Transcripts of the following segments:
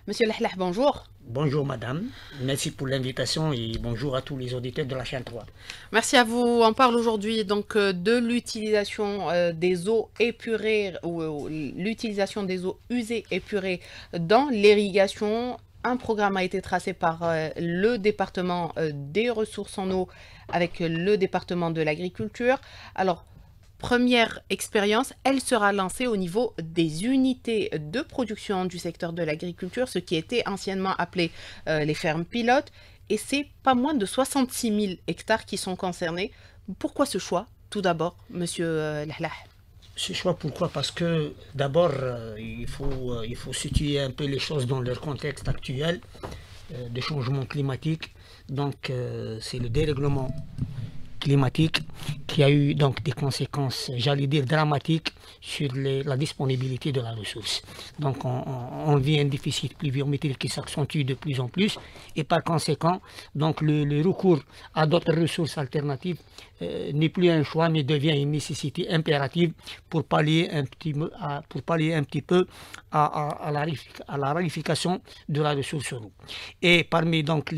Monsieur Lehlah, bonjour. Bonjour madame, merci pour l'invitation et bonjour à tous les auditeurs de la chaîne 3. Merci à vous. On parle aujourd'hui donc de l'utilisation des eaux épurées ou l'utilisation des eaux usées épurées dans l'irrigation. Un programme a été tracé par le département des ressources en eau avec le département de l'agriculture. Alors, première expérience, elle sera lancée au niveau des unités de production du secteur de l'agriculture, ce qui était anciennement appelé les fermes pilotes. Et c'est pas moins de 66 000 hectares qui sont concernés. Pourquoi ce choix, tout d'abord, monsieur Lehlah? Ce choix pourquoi? Parce que d'abord il faut situer un peu les choses dans leur contexte actuel de changement climatique. Donc c'est le dérèglement climatique qui a eu donc des conséquences, j'allais dire, dramatiques sur la disponibilité de la ressource. Donc on vit un déficit pluviométrique qui s'accentue de plus en plus et par conséquent donc le recours à d'autres ressources alternatives n'est plus un choix mais devient une nécessité impérative pour pallier un petit peu à la rarification de la ressource en eau. Et parmi donc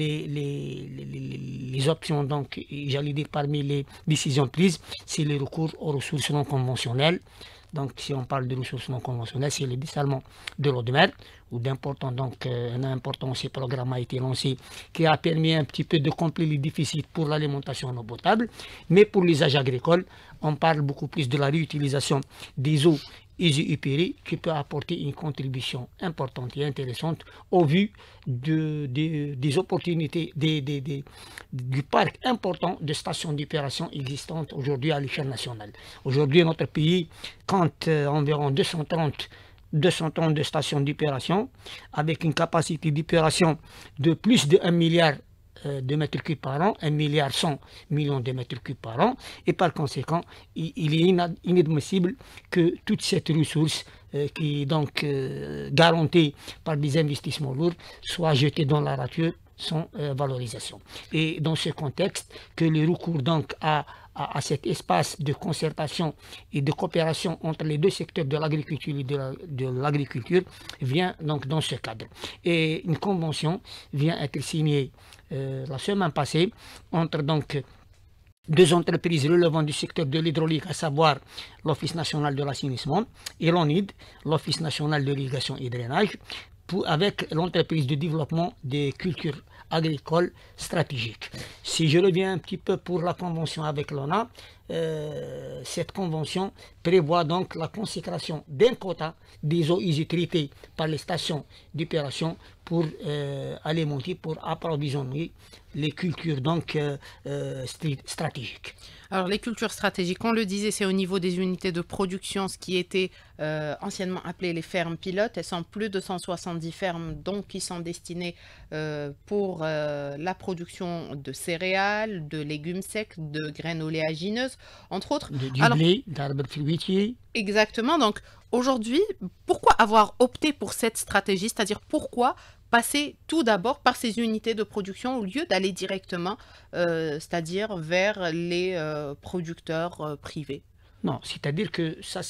les options, donc j'allais dire parmi les décisions prises, c'est le recours aux ressources non conventionnelles. Donc si on parle de ressources non conventionnelles, c'est le dessalement de l'eau de mer, où un important aussi programme a été lancé qui a permis un petit peu de combler les déficits pour l'alimentation en eau potable. Mais pour l'usage agricole, on parle beaucoup plus de la réutilisation des eaux usées épurées qui peut apporter une contribution importante et intéressante au vu des opportunités du parc important de stations d'épuration existantes aujourd'hui à l'échelle nationale. Aujourd'hui, notre pays compte environ 200 tonnes de stations d'épuration avec une capacité d'épuration de plus de 1 milliard de mètres cubes par an, 1,1 milliard de mètres cubes par an, et par conséquent, il est inadmissible que toute cette ressource qui est donc garantie par des investissements lourds soit jetée dans la nature sans valorisation. Et dans ce contexte, que le recours donc à cet espace de concertation et de coopération entre les deux secteurs de l'agriculture et de l'agriculture vient donc dans ce cadre. Et une convention vient être signée la semaine passée entre donc deux entreprises relevant du secteur de l'hydraulique, à savoir l'Office national de l'assainissement et l'ONID, l'Office national de l'irrigation et drainage, avec l'entreprise de développement des cultures agricoles stratégiques. Si je reviens un petit peu pour la convention avec l'ONA, cette convention prévoit donc la consécration d'un quota des eaux usées traitées par les stations d'épuration pour alimenter, pour approvisionner les cultures donc stratégiques. Alors les cultures stratégiques, on le disait, c'est au niveau des unités de production, ce qui était anciennement appelé les fermes pilotes. Elles sont plus de 170 fermes donc qui sont destinées pour la production de céréales, de légumes secs, de graines oléagineuses, entre autres. Du blé, d'arbres fruitiers. Exactement. Donc aujourd'hui, pourquoi avoir opté pour cette stratégie? C'est-à-dire pourquoi passer tout d'abord par ces unités de production au lieu d'aller directement, c'est-à-dire vers les producteurs privés? Non, c'est-à-dire que ça,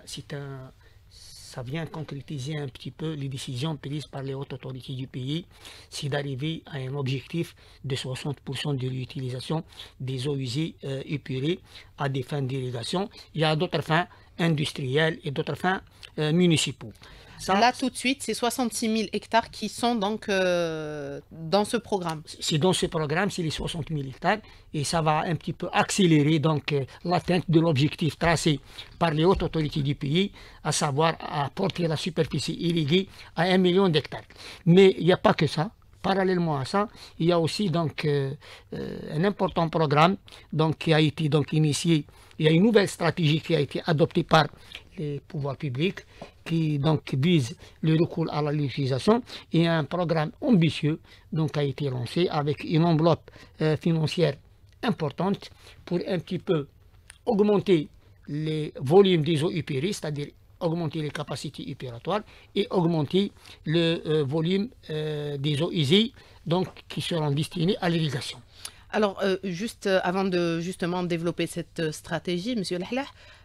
ça vient concrétiser un petit peu les décisions prises par les hautes autorités du pays, c'est d'arriver à un objectif de 60% de l'utilisation des eaux usées épurées à des fins d'irrigation. Il y a d'autres fins industrielles et d'autres fins municipaux. Ça, là, tout de suite, c'est 66 000 hectares qui sont donc dans ce programme. C'est dans ce programme, c'est les 60 000 hectares, et ça va un petit peu accélérer donc l'atteinte de l'objectif tracé par les hautes autorités du pays, à savoir à porter la superficie irriguée à 1 million d'hectares. Mais il n'y a pas que ça. Parallèlement à ça, il y a aussi donc un important programme donc, qui a été donc, initié. Il y a une nouvelle stratégie qui a été adoptée par les pouvoirs publics qui donc vise le recours à l'utilisation, et un programme ambitieux donc a été lancé avec une enveloppe financière importante pour un petit peu augmenter les volumes des eaux épurées, c'est-à-dire augmenter les capacités épuratoires et augmenter le volume des eaux usées donc, qui seront destinées à l'irrigation. Alors, juste avant de justement développer cette stratégie, Monsieur Lehlah,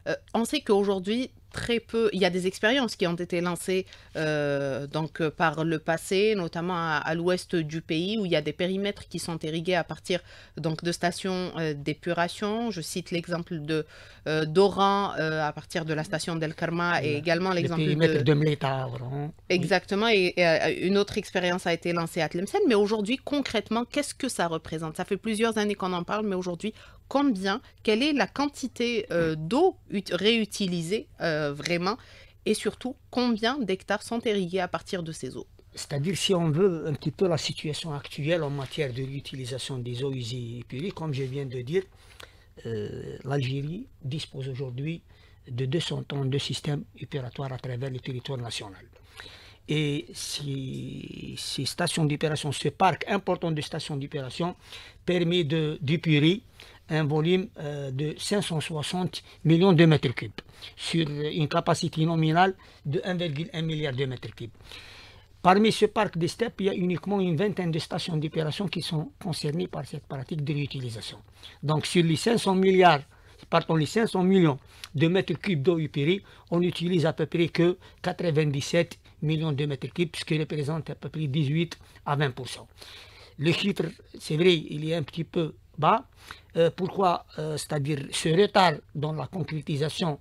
On sait qu'aujourd'hui, très peu, il y a des expériences qui ont été lancées par le passé, notamment à l'ouest du pays, où il y a des périmètres qui sont irrigués à partir de stations d'épuration. Je cite l'exemple d'Oran à partir de la station d'El Karma et également Le l'exemple périmètre de Mleta, vraiment. Exactement, et une autre expérience a été lancée à Tlemcen, mais aujourd'hui, concrètement, qu'est-ce que ça représente? Ça fait plusieurs années qu'on en parle, mais aujourd'hui, quelle est la quantité d'eau réutilisée vraiment, et surtout, combien d'hectares sont irrigués à partir de ces eaux? C'est-à-dire, si on veut un petit peu la situation actuelle en matière de l'utilisation des eaux usées et épurées, comme je viens de dire, l'Algérie dispose aujourd'hui de 200 tonnes de systèmes opératoires à travers le territoire national. Et ces stations d'opération, ce parc important de stations d'opération permet d'épurer un volume de 560 millions de mètres cubes sur une capacité nominale de 1,1 milliard de mètres cubes. Parmi ce parc de steppes, il y a uniquement une vingtaine de stations d'opération qui sont concernées par cette pratique de réutilisation. Donc sur les 500 millions de mètres cubes d'eau épurée, on n'utilise à peu près que 97 millions de mètres cubes, ce qui représente à peu près 18 à 20%. Le chiffre, c'est vrai, il est un petit peu bas. Pourquoi? C'est-à-dire ce retard dans la concrétisation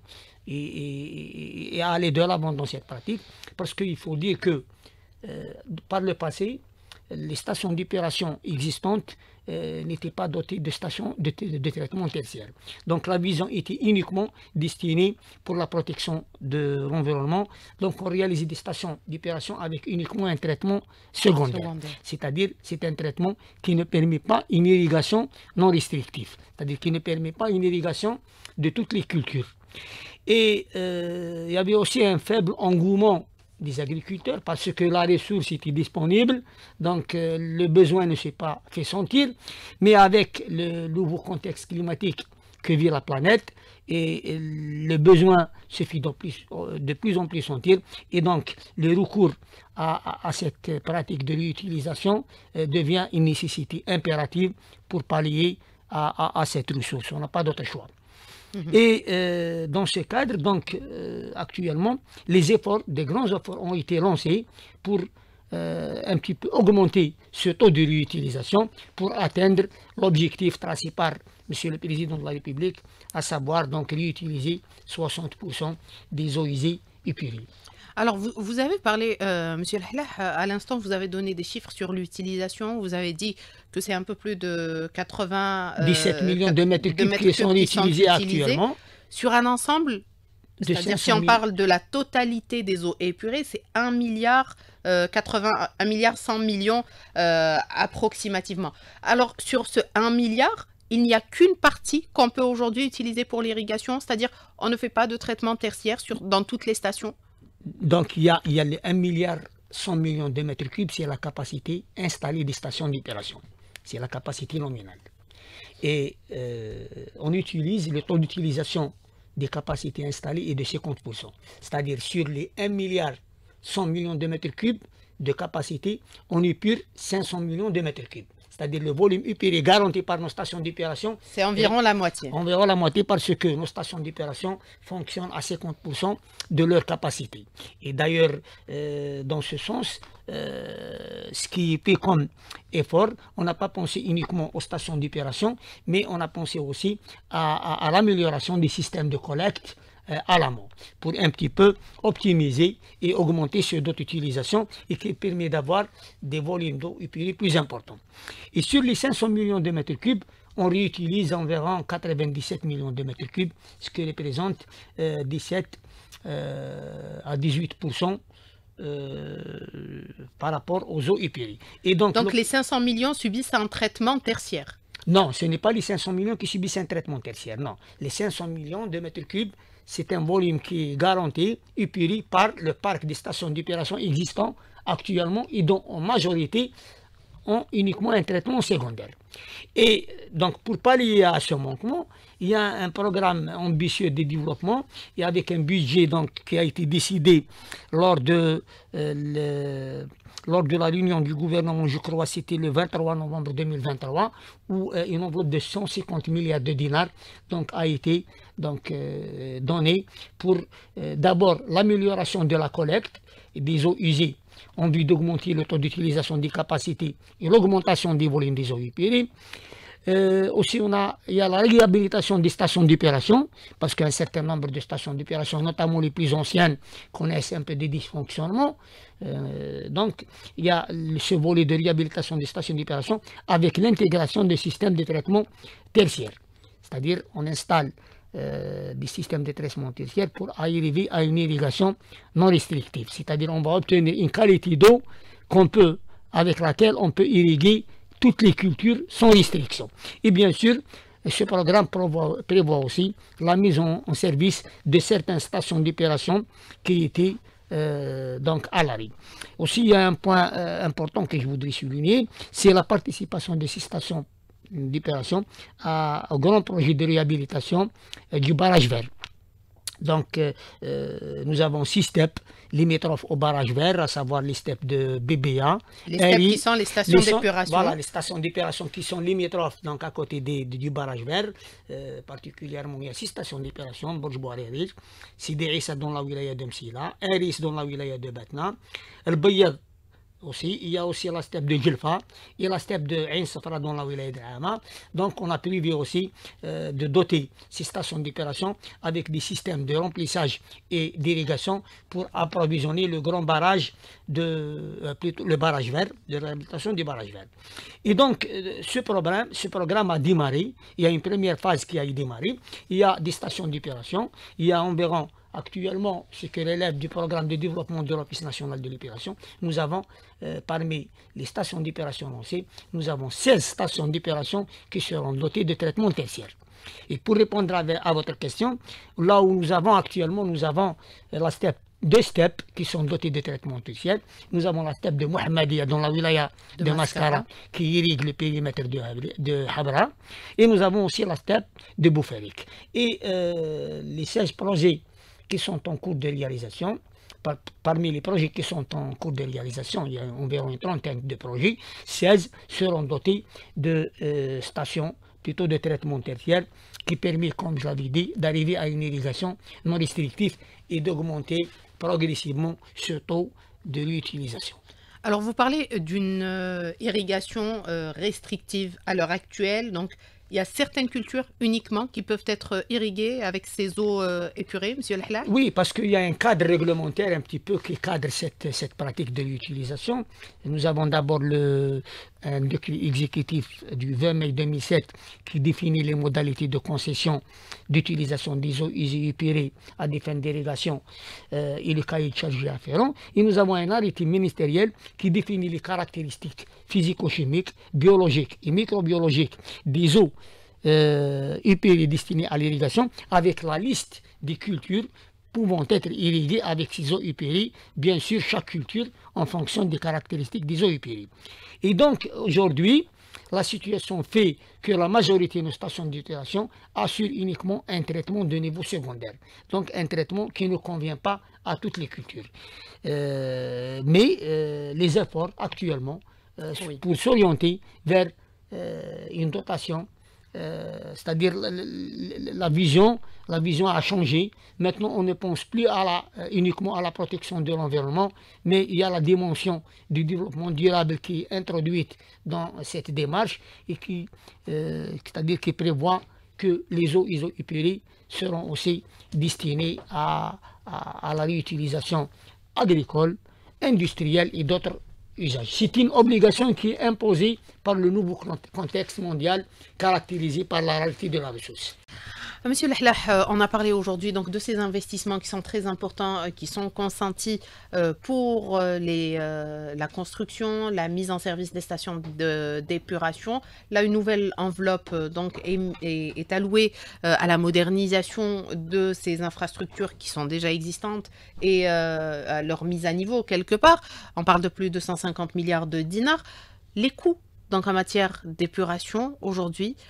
et à aller de l'avant dans cette pratique, parce qu'il faut dire que par le passé, les stations d'opération existantes n'étaient pas dotées de stations de traitement tertiaire. Donc la vision était uniquement destinée pour la protection de l'environnement. Donc on réalisait des stations d'opération avec uniquement un traitement secondaire. C'est-à-dire c'est un traitement qui ne permet pas une irrigation non restrictive. C'est-à-dire qui ne permet pas une irrigation de toutes les cultures. Et il y avait aussi un faible engouement des agriculteurs parce que la ressource était disponible, donc le besoin ne s'est pas fait sentir, mais avec le nouveau contexte climatique que vit la planète, et le besoin se fait de plus en plus sentir, et donc le recours à cette pratique de réutilisation devient une nécessité impérative pour pallier à cette ressource. On n'a pas d'autre choix. Et dans ce cadre, donc, actuellement, des grands efforts ont été lancés pour un petit peu augmenter ce taux de réutilisation pour atteindre l'objectif tracé par M. le Président de la République, à savoir donc réutiliser 60% des eaux usées épurées. Alors, vous avez parlé, Monsieur Lhlah, à l'instant, vous avez donné des chiffres sur l'utilisation. Vous avez dit que c'est un peu plus de 17 millions de mètres cubes qui sont utilisés actuellement. Sur un ensemble, c'est-à-dire si on parle de la totalité des eaux épurées, c'est 1 milliard 100 millions approximativement. Alors, sur ce 1 milliard, il n'y a qu'une partie qu'on peut aujourd'hui utiliser pour l'irrigation, c'est-à-dire on ne fait pas de traitement tertiaire dans toutes les stations. Donc il y a les 1 milliard 100 millions de mètres cubes, c'est la capacité installée des stations d'opération. C'est la capacité nominale. Et on utilise le taux d'utilisation des capacités installées est de 50%. C'est-à-dire sur les 1 milliard 100 millions de mètres cubes de capacité, on épure 500 millions de mètres cubes. C'est-à-dire le volume épuré garanti par nos stations d'opération. C'est environ la moitié. Environ la moitié parce que nos stations d'opération fonctionnent à 50% de leur capacité. Et d'ailleurs, dans ce sens, ce qui est fait comme effort, on n'a pas pensé uniquement aux stations d'opération, mais on a pensé aussi à l'amélioration des systèmes de collecte à l'amont, pour un petit peu optimiser et augmenter ce taux d'utilisation et qui permet d'avoir des volumes d'eau épurée plus importants. Et sur les 500 millions de mètres cubes, on réutilise environ 97 millions de mètres cubes, ce qui représente 17 à 18% par rapport aux eaux épurées. Et donc les 500 millions subissent un traitement tertiaire? Non, ce n'est pas les 500 millions qui subissent un traitement tertiaire, non. Les 500 millions de mètres cubes, c'est un volume qui est garanti, épuré par le parc des stations d'opération existants actuellement et dont en majorité ont uniquement un traitement secondaire. Et donc pour pallier à ce manquement, il y a un programme ambitieux de développement et avec un budget donc, qui a été décidé lors de lors de la réunion du gouvernement, je crois c'était le 23 novembre 2023, où une enveloppe de 150 milliards de dinars donc, a été donnée pour d'abord l'amélioration de la collecte des eaux usées en vue d'augmenter le taux d'utilisation des capacités et l'augmentation des volumes des eaux usées. Aussi, il y a la réhabilitation des stations d'opération, parce qu'un certain nombre de stations d'opération, notamment les plus anciennes, connaissent un peu des dysfonctionnements. Donc, il y a ce volet de réhabilitation des stations d'opération avec l'intégration des systèmes de traitement tertiaire. C'est-à-dire, on installe des systèmes de traitement tertiaire pour arriver à une irrigation non restrictive. C'est-à-dire, on va obtenir une qualité d'eau avec laquelle on peut irriguer toutes les cultures sans restriction. Et bien sûr, ce programme prévoit aussi la mise en service de certaines stations d'opération qui étaient donc à l'arrêt. Aussi, il y a un point important que je voudrais souligner, c'est la participation de ces stations d'opération au grand projet de réhabilitation du barrage vert. Donc, nous avons 6 steps limitrophes au barrage vert, à savoir les steps de BBA. Les steps qui sont les stations d'épuration. Voilà, les stations d'épuration qui sont limitrophes donc, à côté du barrage vert. Particulièrement, il y a 6 stations d'épuration, Borj Bouarerir, Sidi Issa dans la wilaya de Msila, Eris dans la wilaya de Batna, El Bayad aussi, il y a aussi la steppe de Djelfa et la steppe de Ain Safra dans la wilaya de Hama. Donc on a prévu aussi de doter ces stations d'opération avec des systèmes de remplissage et d'irrigation pour approvisionner le grand barrage, plutôt le barrage vert, de réhabilitation du barrage vert. Et donc ce programme a démarré, il y a une première phase qui a démarré, il y a des stations d'opération, il y a environ actuellement, ce que relève du programme de développement de l'Office national de l'opération, nous avons, parmi les stations d'opération lancées, nous avons 16 stations d'opération qui seront dotées de traitement tertiaire. Et pour répondre à votre question, là où nous avons actuellement, nous avons deux steppes qui sont dotées de traitement tertiaire. Nous avons la steppe de Mohammedia dans la wilaya de Mascara qui irrigue le périmètre de Habra. Et nous avons aussi la steppe de Boufarik. Et les 16 projets qui sont en cours de réalisation. Parmi les projets qui sont en cours de réalisation, il y a environ une trentaine de projets. 16 seront dotés de stations, plutôt de traitement tertiaire, qui permet, comme je l'avais dit, d'arriver à une irrigation non restrictive et d'augmenter progressivement ce taux de l'utilisation. Alors, vous parlez d'une irrigation restrictive à l'heure actuelle, donc il y a certaines cultures uniquement qui peuvent être irriguées avec ces eaux épurées, M. Lahlach? Oui, parce qu'il y a un cadre réglementaire un petit peu qui cadre cette pratique de l'utilisation. Nous avons d'abord un décret exécutif du 20 mai 2007 qui définit les modalités de concession d'utilisation des eaux usées épurées à des fins d'irrigation et le cahier de charges afférent. Et nous avons un arrêté ministériel qui définit les caractéristiques physico-chimiques, biologiques et microbiologiques des eaux épurées destinées à l'irrigation avec la liste des cultures pouvant être irriguées avec ces eaux épurées, bien sûr chaque culture en fonction des caractéristiques des eaux épurées. Et donc aujourd'hui, la situation fait que la majorité de nos stations d'épuration assurent uniquement un traitement de niveau secondaire. Donc un traitement qui ne convient pas à toutes les cultures. Mais les efforts actuellement pour s'orienter vers une dotation, c'est-à-dire la vision a changé. Maintenant, on ne pense plus uniquement à la protection de l'environnement, mais il y a la dimension du développement durable qui est introduite dans cette démarche et c'est-à-dire qui prévoit que les eaux épurées seront aussi destinées à la réutilisation agricole, industrielle et d'autres usages. C'est une obligation qui est imposée par le nouveau contexte mondial caractérisé par la rareté de la ressource. Monsieur Lahlach, on a parlé aujourd'hui donc de ces investissements qui sont très importants, qui sont consentis pour la construction, la mise en service des stations d'épuration. Là, une nouvelle enveloppe donc est allouée à la modernisation de ces infrastructures qui sont déjà existantes et à leur mise à niveau quelque part. On parle de plus de 150 milliards de dinars. Les coûts donc en matière d'épuration aujourd'hui,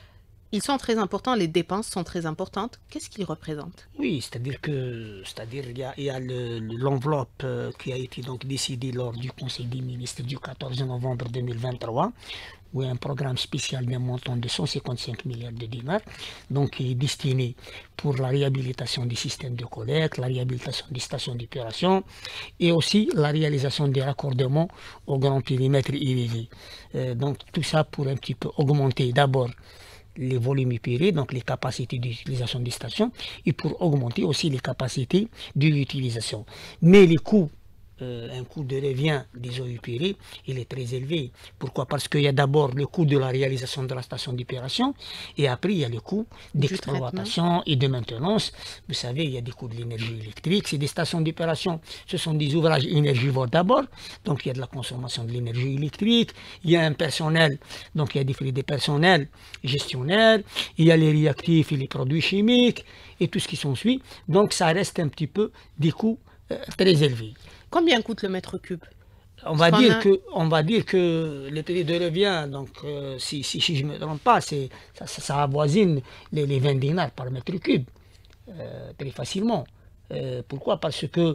Ils sont très importants, les dépenses sont très importantes. Qu'est-ce qu'ils représentent? Oui, c'est-à-dire il y a l'enveloppe qui a été donc décidée lors du Conseil des ministres du 14 novembre 2023, où il y a un programme spécial d'un montant de 155 milliards de dinars, donc qui est destiné pour la réhabilitation des systèmes de collecte, la réhabilitation des stations d'épuration et aussi la réalisation des raccordements au grand périmètre irrigué. Donc tout ça pour un petit peu augmenter d'abord les volumes épurés, donc les capacités d'utilisation des stations, et pour augmenter aussi les capacités de l'utilisation. Mais les coûts, un coût de revient des eaux épurées, il est très élevé. Pourquoi? Parce qu'il y a d'abord le coût de la réalisation de la station d'épuration, et après il y a le coût d'exploitation et de maintenance. Vous savez, il y a des coûts de l'énergie électrique. C'est des stations d'épuration, ce sont des ouvrages énergivores d'abord, donc il y a de la consommation de l'énergie électrique, il y a un personnel, donc il y a des frais de personnel gestionnaire, il y a les réactifs et les produits chimiques, et tout ce qui s'ensuit. Donc ça reste un petit peu des coûts très élevés. Combien coûte le mètre cube? On va dire que le prix de revient, donc si je ne me trompe pas, ça avoisine les 20 dinars par mètre cube, très facilement. Pourquoi? Parce que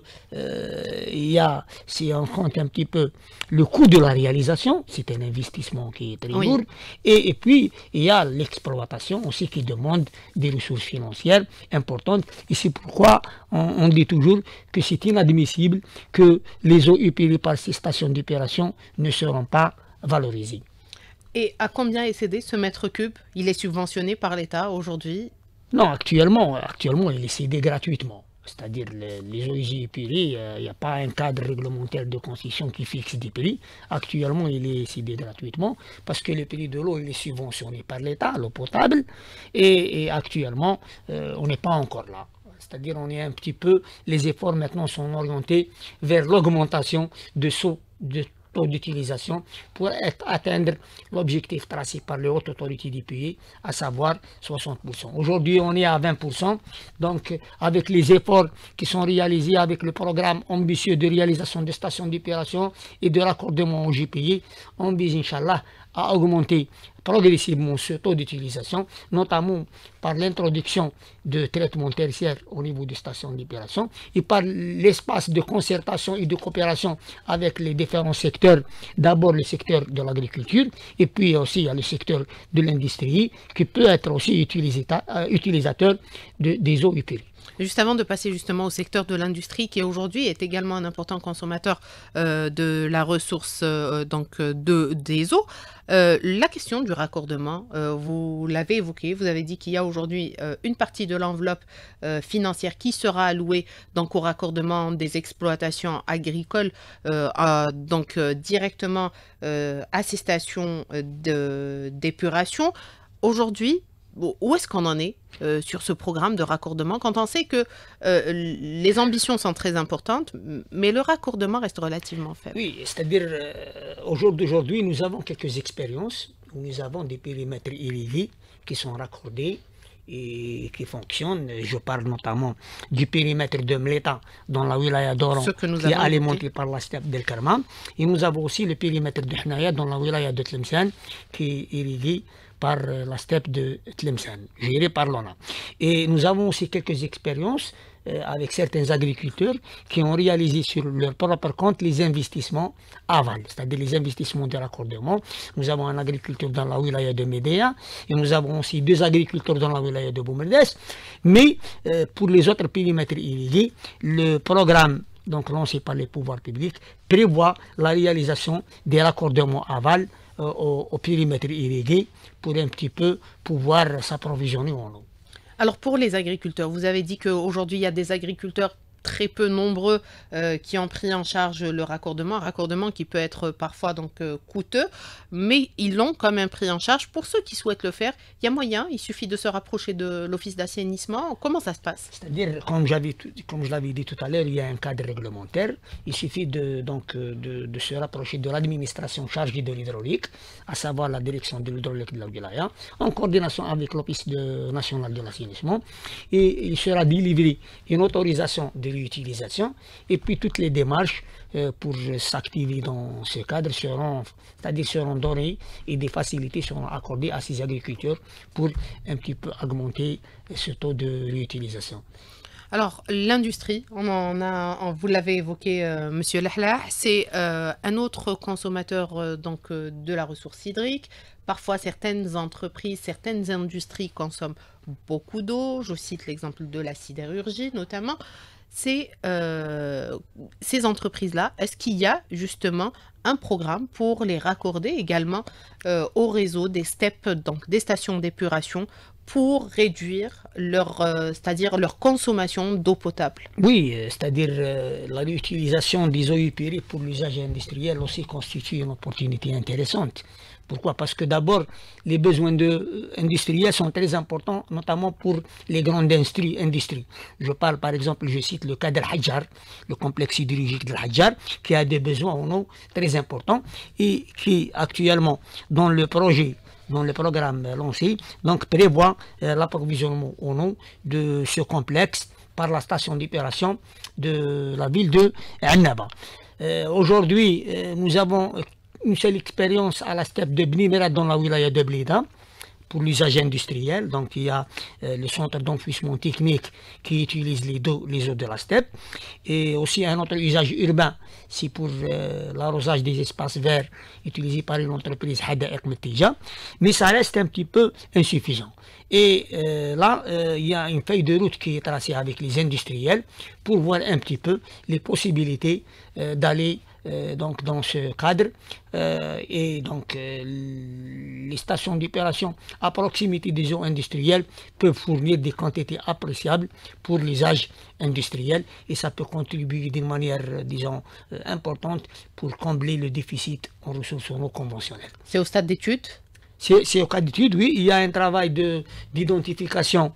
si on compte un petit peu le coût de la réalisation, c'est un investissement qui est très lourd, et puis il y a l'exploitation aussi qui demande des ressources financières importantes, et c'est pourquoi on dit toujours que c'est inadmissible que les eaux épurées par ces stations d'épuration ne seront pas valorisées. Et à combien est cédé ce mètre cube? Il est subventionné par l'État aujourd'hui? Non, actuellement il est cédé gratuitement. C'est-à-dire les eaux épurées, il n'y a pas un cadre réglementaire de concession qui fixe des prix. Actuellement, il est cédé gratuitement parce que le prix de l'eau il est subventionné par l'État, l'eau potable, et actuellement, on n'est pas encore là. C'est-à-dire on est un petit peu, les efforts maintenant sont orientés vers l'augmentation de taux d'utilisation pour atteindre l'objectif tracé par les hautes autorités du pays, à savoir 60%. Aujourd'hui, on est à 20%. Donc, avec les efforts qui sont réalisés avec le programme ambitieux de réalisation des stations d'épuration et de raccordement au GPI, on vise, Inch'Allah, à augmenter progressivement ce taux d'utilisation, notamment par l'introduction de traitements tertiaires au niveau des stations d'épuration et par l'espace de concertation et de coopération avec les différents secteurs. D'abord le secteur de l'agriculture et puis aussi il y a le secteur de l'industrie qui peut être aussi utilisateur des eaux épurées. Juste avant de passer justement au secteur de l'industrie qui aujourd'hui est également un important consommateur de la ressource des eaux, la question du raccordement, vous l'avez évoqué, vous avez dit qu'il y a aujourd'hui une partie de l'enveloppe financière qui sera allouée donc au raccordement des exploitations agricoles directement à ces stations d'épuration. Aujourd'hui, où est-ce qu'on en est sur ce programme de raccordement quand on sait que les ambitions sont très importantes, mais le raccordement reste relativement faible? Oui, c'est-à-dire au jour d'aujourd'hui, nous avons quelques expériences où nous avons des périmètres irrigués qui sont raccordés et qui fonctionnent. Je parle notamment du périmètre de Mleta dans la wilaya d'Oran qui est alimenté par la steppe d'El Kerman. Et nous avons aussi le périmètre de Hnaya dans la wilaya de Tlemcen qui est irrigué par la steppe de Tlemcen, gérée par l'ONA. Et nous avons aussi quelques expériences avec certains agriculteurs qui ont réalisé sur leur propre compte les investissements aval, c'est-à-dire les investissements de raccordement. Nous avons un agriculteur dans la wilaya de Médéa et nous avons aussi deux agriculteurs dans la wilaya de Boumerdes. Mais pour les autres périmètres irrigués, le programme donc lancé par les pouvoirs publics prévoit la réalisation des raccordements aval au périmètre irrigué pour un petit peu pouvoir s'approvisionner en eau. Alors pour les agriculteurs, vous avez dit qu'aujourd'hui il y a des agriculteurs très peu nombreux qui ont pris en charge le raccordement, un raccordement qui peut être parfois donc coûteux, mais ils l'ont quand même pris en charge. Pour ceux qui souhaitent le faire, il y a moyen, il suffit de se rapprocher de l'office d'assainissement. Comment ça se passe? C'est-à-dire, comme je l'avais dit tout à l'heure, il y a un cadre réglementaire. Il suffit de se rapprocher de l'administration chargée de l'hydraulique, à savoir la direction de l'hydraulique de la wilaya, en coordination avec l'office national de l'assainissement, et il sera délivré une autorisation de réutilisation. Et puis toutes les démarches pour s'activer dans ce cadre seront données et des facilités seront accordées à ces agriculteurs pour un petit peu augmenter ce taux de réutilisation. Alors, l'industrie, vous l'avez évoqué, Monsieur Lahlah, c'est un autre consommateur de la ressource hydrique. Parfois, certaines entreprises, certaines industries consomment beaucoup d'eau. Je cite l'exemple de la sidérurgie, notamment. Ces entreprises-là, est-ce qu'il y a justement un programme pour les raccorder également au réseau des STEP, donc des stations d'épuration, pour réduire c'est-à-dire leur consommation d'eau potable? Oui, c'est-à-dire la réutilisation des eaux épurées pour l'usage industriel aussi constitue une opportunité intéressante. Pourquoi? Parce que d'abord, les besoins industriels sont très importants, notamment pour les grandes industries. Je parle par exemple, je cite le cas de l'Hadjar, le complexe hydrologique de l'Hadjar, qui a des besoins en eau très importants et qui actuellement, dans le programme lancé, donc prévoit l'approvisionnement en eau de ce complexe par la station d'épuration de la ville de Annaba. Aujourd'hui, nous avons une seule expérience à la steppe de Bni Merad dans la wilaya de Blida pour l'usage industriel. Donc il y a le centre d'enfouissement technique qui utilise les eaux de la steppe. Et aussi un autre usage urbain, c'est pour l'arrosage des espaces verts utilisés par une entreprise Hada'iq Metija. Mais ça reste un petit peu insuffisant. Et là, il y a une feuille de route qui est tracée avec les industriels pour voir un petit peu les possibilités d'aller donc dans ce cadre et donc les stations d'épuration à proximité des eaux industrielles peuvent fournir des quantités appréciables pour l'usage industriel et ça peut contribuer d'une manière disons importante pour combler le déficit en ressources en eau conventionnelles. C'est au stade d'étude? C'est au cas d'étude, oui. Il y a un travail d'identification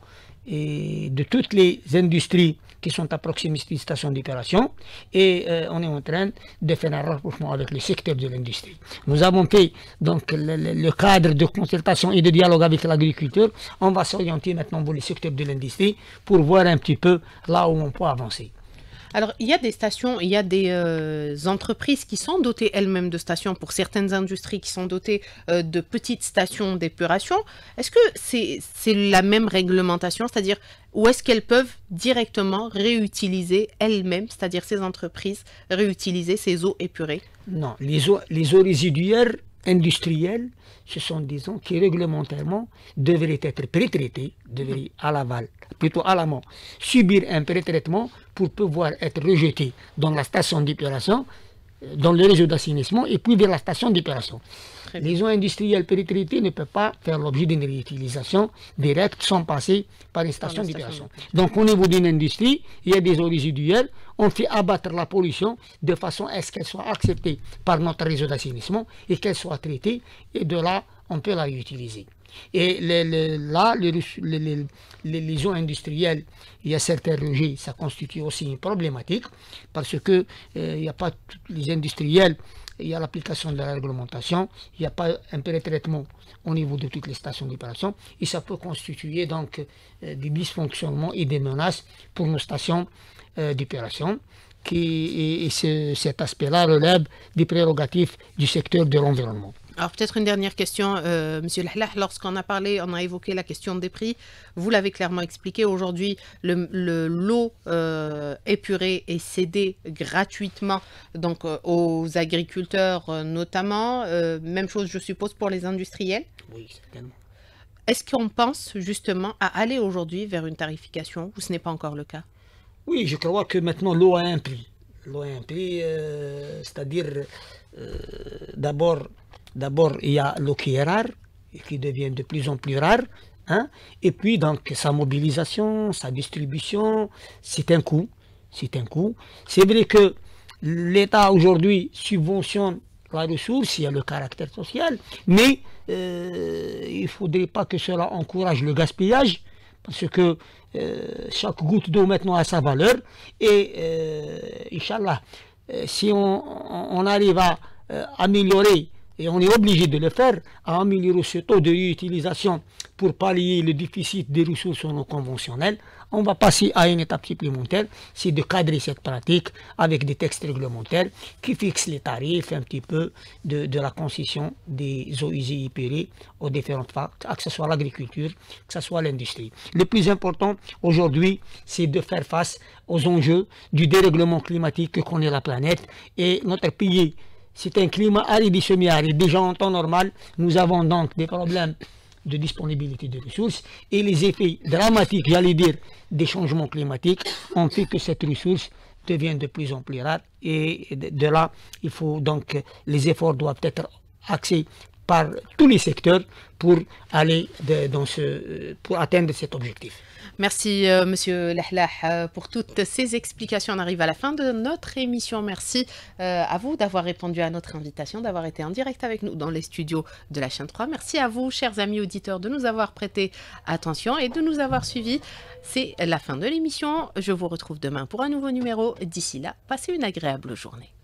de toutes les industries qui sont à proximité des stations d'épuration et on est en train de faire un rapprochement avec le secteur de l'industrie. Nous avons fait donc le cadre de consultation et de dialogue avec l'agriculteur. On va s'orienter maintenant pour le secteur de l'industrie pour voir un petit peu là où on peut avancer. Alors, il y a des stations, il y a des entreprises qui sont dotées elles-mêmes de stations, pour certaines industries qui sont dotées de petites stations d'épuration. Est-ce que c'est la même réglementation, c'est-à-dire où est-ce qu'elles peuvent directement réutiliser elles-mêmes, c'est-à-dire ces entreprises, réutiliser ces eaux épurées? Non, les eaux résiduaires industrielles, ce sont des eaux qui réglementairement devraient être pré-traitées, devraient à l'aval, plutôt à l'amont, subir un pré-traitement pour pouvoir être rejetées dans la station d'épuration, dans le réseau d'assainissement et puis vers la station d'épuration. Les eaux industrielles pré-traitées ne peuvent pas faire l'objet d'une réutilisation directe sans passer par une station d'épuration. Donc au niveau d'une industrie, il y a des eaux résiduelles, on fait abattre la pollution de façon à ce qu'elle soit acceptée par notre réseau d'assainissement et qu'elle soit traitée et de là on peut la réutiliser. Et là, les eaux industrielles, il y a certains rejets, ça constitue aussi une problématique parce que il n'y a pas tous les industriels, il y a l'application de la réglementation, il n'y a pas un pré-traitement au niveau de toutes les stations d'épuration et ça peut constituer donc des dysfonctionnements et des menaces pour nos stations d'épuration. Et cet aspect-là relève des prérogatives du secteur de l'environnement. Alors peut-être une dernière question, Monsieur Lahlah, lorsqu'on a parlé, on a évoqué la question des prix, vous l'avez clairement expliqué, aujourd'hui l'eau épurée est cédée gratuitement donc, aux agriculteurs notamment, même chose je suppose pour les industriels? Oui, certainement. Est-ce qu'on pense justement à aller aujourd'hui vers une tarification ou ce n'est pas encore le cas? Oui, je crois que maintenant l'eau a un prix. L'eau a un prix, c'est-à-dire d'abord il y a l'eau qui est rare et qui devient de plus en plus rare. Hein, et puis donc sa mobilisation, sa distribution, c'est un coût. C'est vrai que l'État aujourd'hui subventionne la ressource, il y a le caractère social, mais il ne faudrait pas que cela encourage le gaspillage. Parce que chaque goutte d'eau maintenant a sa valeur et Inch'Allah, si on arrive à améliorer, et on est obligé de le faire, à améliorer ce taux de réutilisation pour pallier le déficit des ressources non conventionnelles, on va passer à une étape supplémentaire, c'est de cadrer cette pratique avec des textes réglementaires qui fixent les tarifs un petit peu de la concession des eaux usées épurées aux différentes phases, que ce soit l'agriculture, que ce soit l'industrie. Le plus important aujourd'hui, c'est de faire face aux enjeux du dérèglement climatique que connaît la planète, et notre pays, c'est un climat aride et semi-aride. Déjà en temps normal, nous avons donc des problèmes de disponibilité de ressources, et les effets dramatiques, j'allais dire, des changements climatiques ont fait que cette ressource devient de plus en plus rare, et de là, il faut donc, les efforts doivent être axés par tous les secteurs pour aller pour atteindre cet objectif. Merci Monsieur Lehlah pour toutes ces explications. On arrive à la fin de notre émission. Merci à vous d'avoir répondu à notre invitation, d'avoir été en direct avec nous dans les studios de la chaîne 3. Merci à vous, chers amis auditeurs, de nous avoir prêté attention et de nous avoir suivis. C'est la fin de l'émission. Je vous retrouve demain pour un nouveau numéro. D'ici là, passez une agréable journée.